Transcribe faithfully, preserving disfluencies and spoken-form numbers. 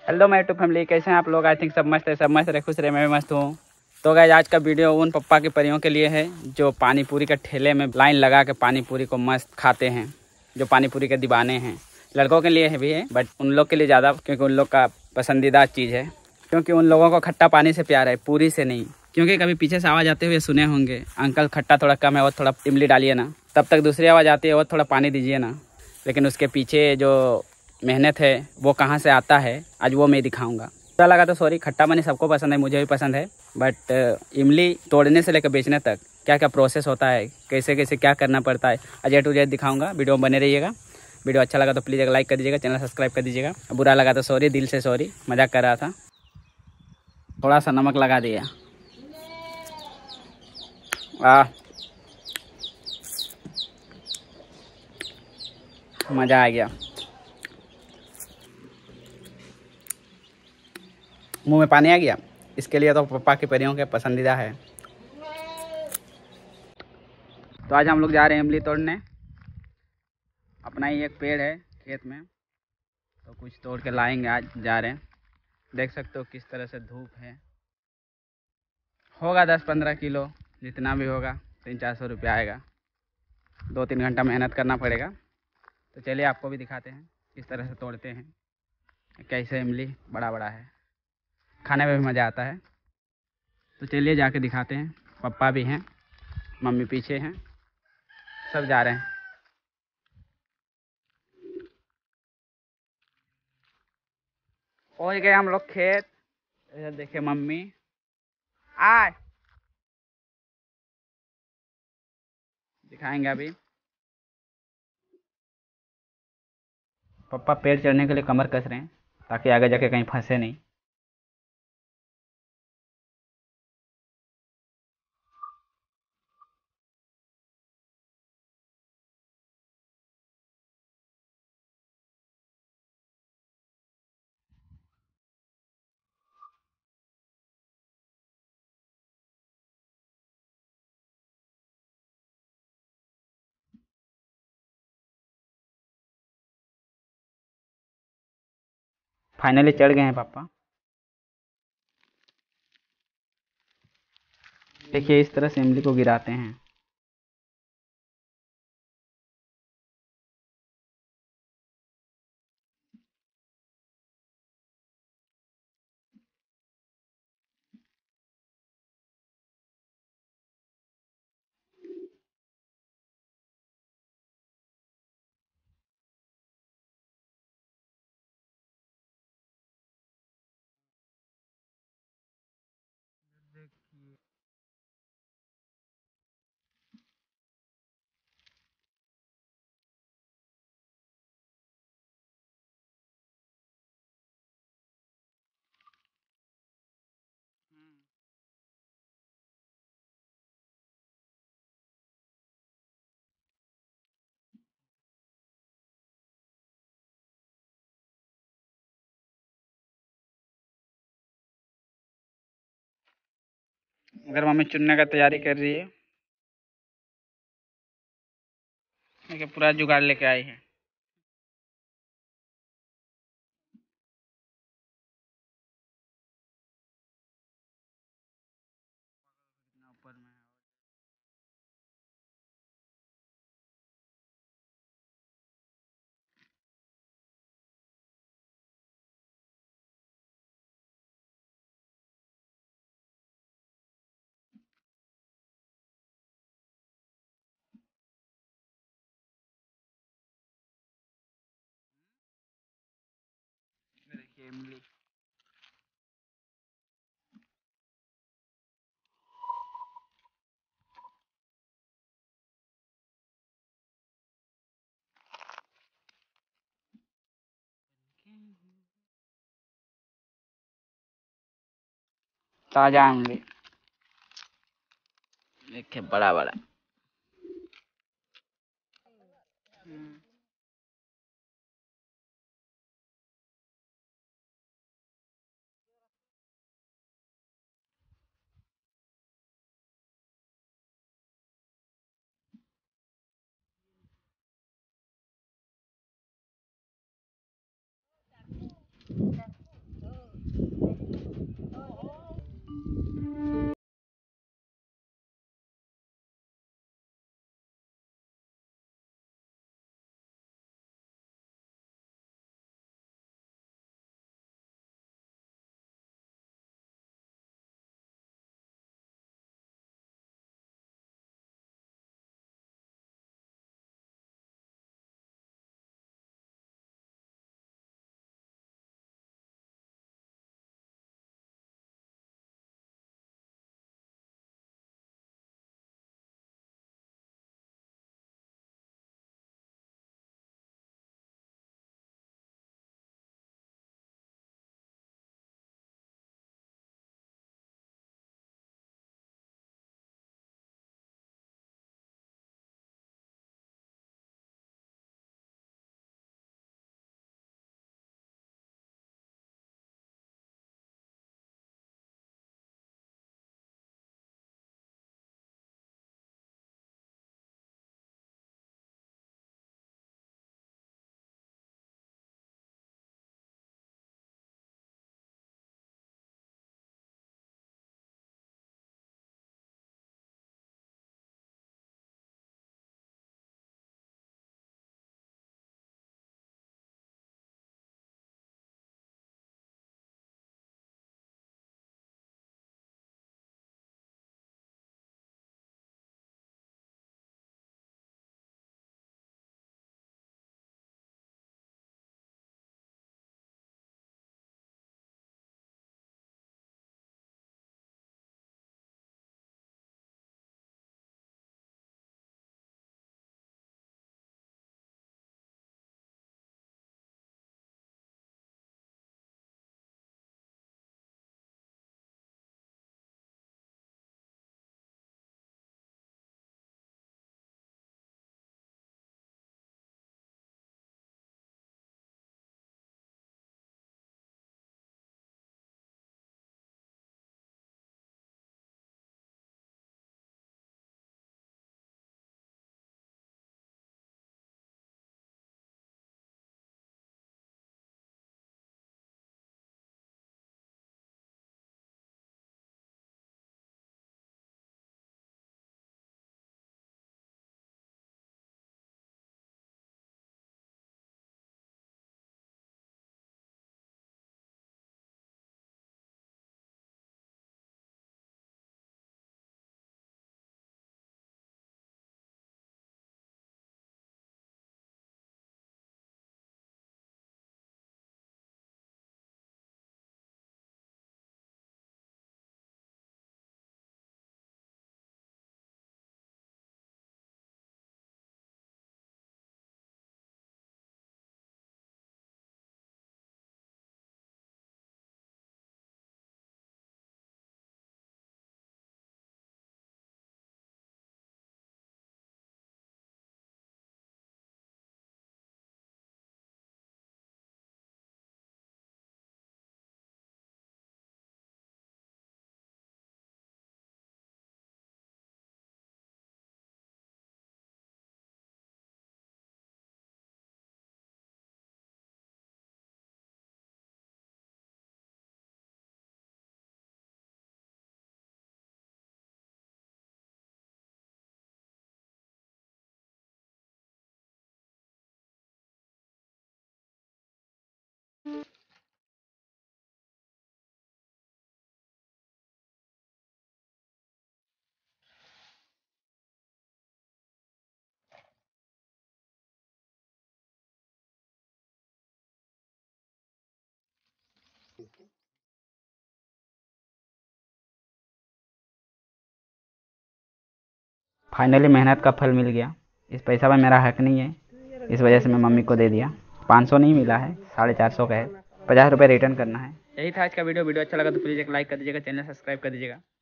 Hello my YouTube family, कैसे हैं आप लोग। आई थिंक सब मस्त है, सब मस्त रहे, खुश रहे, मैं भी मस्त हूँ। तो गाइस आज का वीडियो उन पप्पा की परियों के लिए है जो पानी पूरी के ठेले में लाइन लगा के पानी पूरी को मस्त खाते हैं, जो पानी पूरी के दीवाने हैं। लड़कों के लिए भी है बट उन लोग के लिए ज़्यादा, क्योंकि उन लोग का पसंदीदा चीज़ है, क्योंकि उन लोगों को खट्टा पानी से प्यार है, पूरी से नहीं। क्योंकि कभी पीछे से आवाज़ आते हुए सुने होंगे, अंकल खट्टा थोड़ा कम है और थोड़ा इमली डालिए ना। तब तक दूसरी आवाज़ आती है और थोड़ा पानी दीजिए ना। लेकिन उसके पीछे जो मेहनत है वो कहाँ से आता है, आज वो मैं दिखाऊंगा। बुरा लगा तो सॉरी। खट्टा पानी सबको पसंद है, मुझे भी पसंद है, बट इमली तोड़ने से लेकर बेचने तक क्या क्या प्रोसेस होता है, कैसे कैसे क्या करना पड़ता है, आज ए टू जेड दिखाऊंगा। वीडियो में बने रहिएगा। वीडियो अच्छा लगा तो प्लीज़ एक लाइक कर दीजिएगा, चैनल सब्सक्राइब कर दीजिएगा। बुरा लगा तो सॉरी, दिल से सॉरी, मजाक कर रहा था। थोड़ा सा नमक लगा दिया। वाह, मज़ा आ गया। मुंह में पानी आ गया। इसके लिए तो पप्पा की परियों के पसंदीदा है। तो आज हम लोग जा रहे हैं इमली तोड़ने। अपना ही एक पेड़ है खेत में, तो कुछ तोड़ के लाएंगे। आज जा रहे हैं। देख सकते हो किस तरह से धूप है। होगा दस पंद्रह किलो, जितना भी होगा तीन चार सौ रुपया आएगा। दो तीन घंटा मेहनत करना पड़ेगा। तो चलिए आपको भी दिखाते हैं किस तरह से तोड़ते हैं। कैसे इमली बड़ा बड़ा है, खाने में भी मज़ा आता है। तो चलिए जाके दिखाते हैं। पापा भी हैं, मम्मी पीछे हैं, सब जा रहे हैं। पहुंच गए हम लोग खेत। इधर देखिए मम्मी आए, दिखाएंगे अभी। पापा पेड़ चढ़ने के लिए कमर कस रहे हैं ताकि आगे जाके कहीं फंसे नहीं। फाइनली चढ़ गए हैं पापा। देखिए इस तरह से इमली को गिराते हैं। अगर मम्मी चुनने का तैयारी कर रही है, देखिए पूरा जुगाड़ लेके आई है। ऊपर में देखिए इमली। ताजा इमली देखिए, बड़ा बड़ा। फाइनली मेहनत का फल मिल गया। इस पैसा में मेरा हक नहीं है, इस वजह से मैं मम्मी को दे दिया। पाँच सौ नहीं मिला है, साढ़े चार सौ का है, पचास रुपये रिटर्न करना है। यही था आज का वीडियो। वीडियो अच्छा लगा तो प्लीज़ एक लाइक कर दीजिएगा, चैनल सब्सक्राइब कर दीजिएगा।